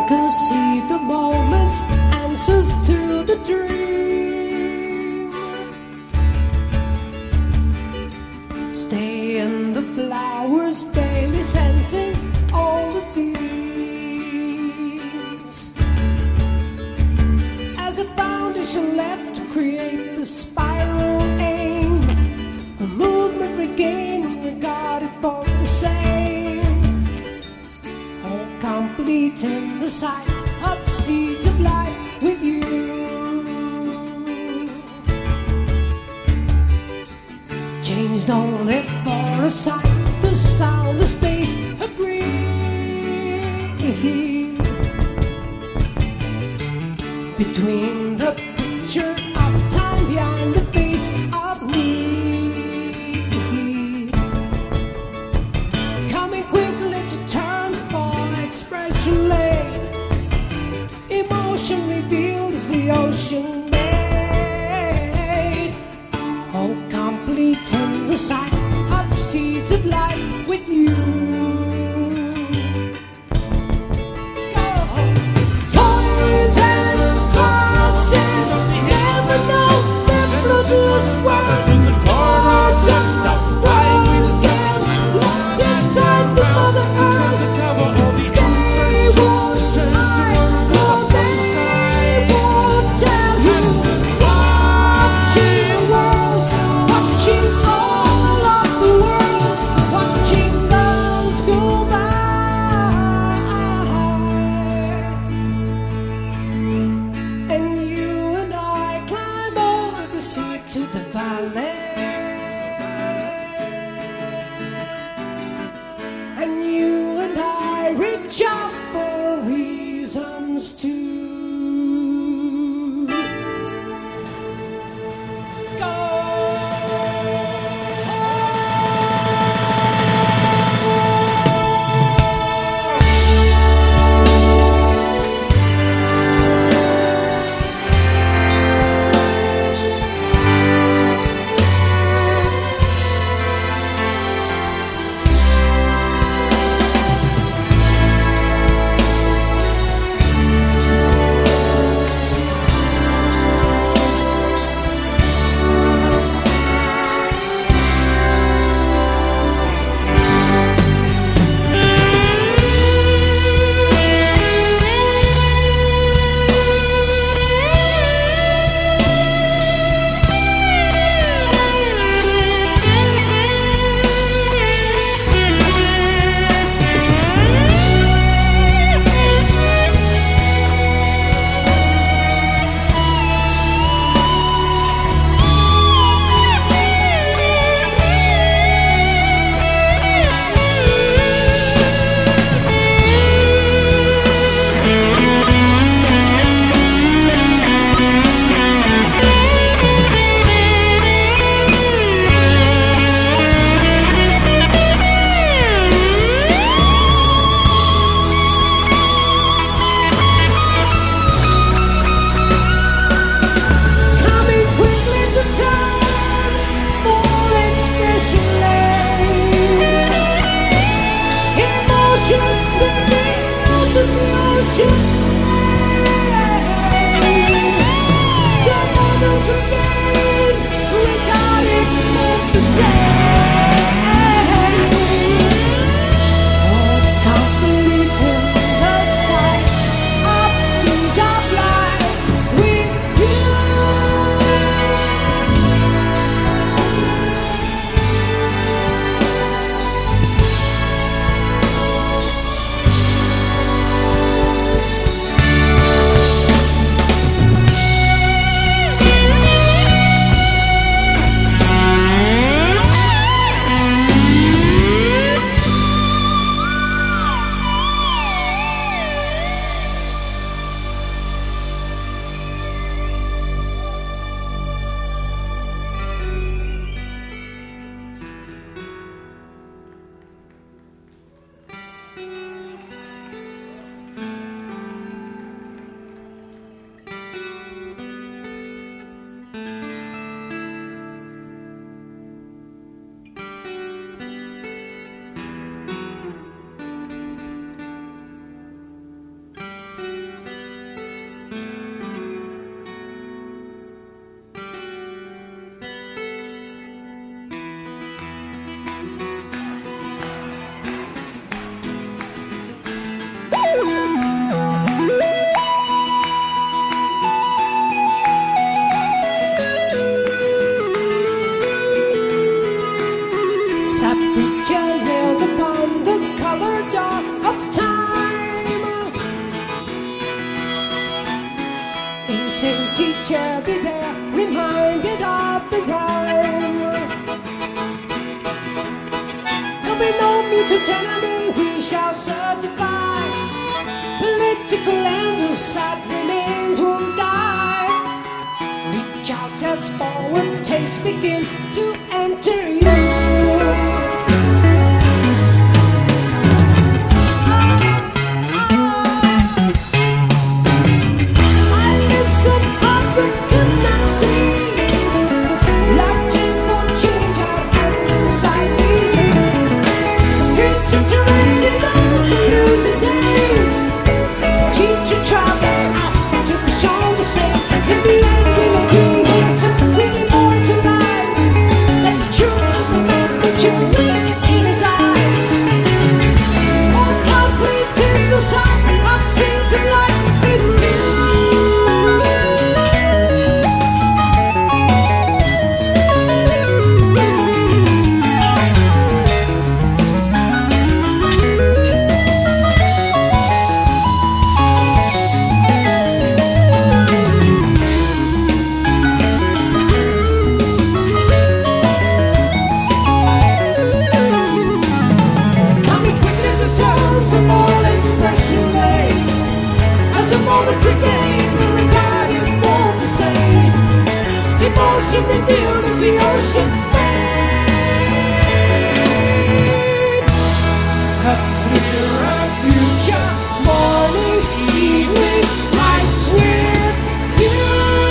conceive the moments, answers to the dream. Stay in the flowers, daily sensing all the themes. As a foundation left to create the spiral aim, a movement regained, regarded both the same. All complete in the sight of the seeds of life with you. Changed only for a sight, the sound, the space, agree. Between the picture of time behind the face of me, coming quickly to terms for expression laid. Emotion revealed as the ocean made. All complete in the sight of the seeds of light with you. Coins and crosses, never know their fruitless words. Words of the world again, locked inside the Mother Earth. They won't hide, no, they won't tell you. Watching world, watching all of the world, watching those go by. And you and I climb over the sea to the valley. And you and I reach out for reasons to go. Innocent teacher, be there, reminded of the rhyme. There'll be no mutual enemy, we shall certify. Political answers, sad remains will die. Reach out as forward, taste begin to enter you. Emotion revealed as the ocean fades. A clearer future, morning, evening, lights with you.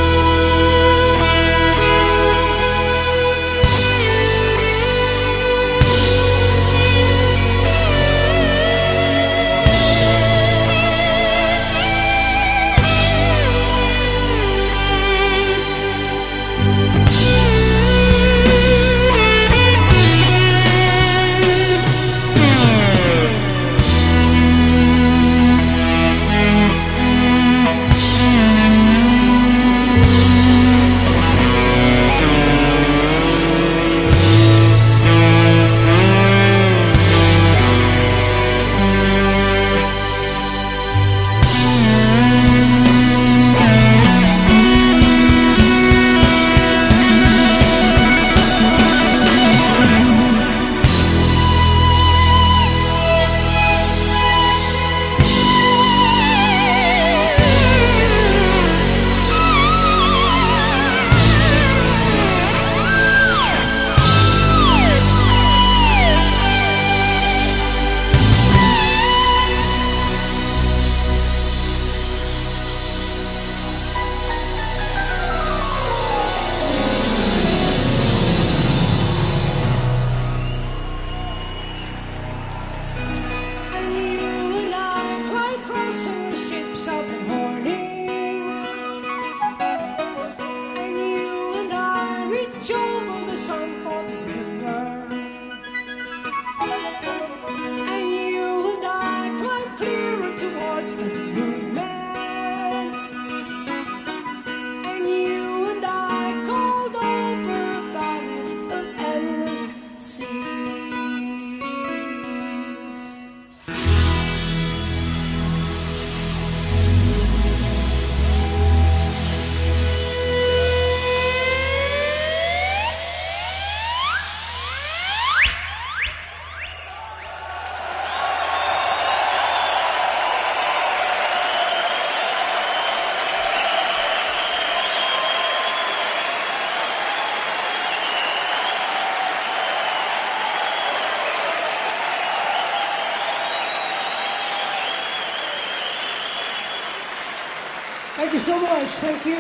Thank you so much. Thank you.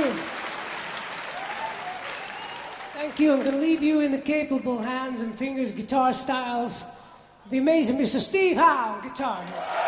Thank you. I'm going to leave you in the capable hands and fingers, guitar styles, of the amazing Mr. Steve Howe, guitar.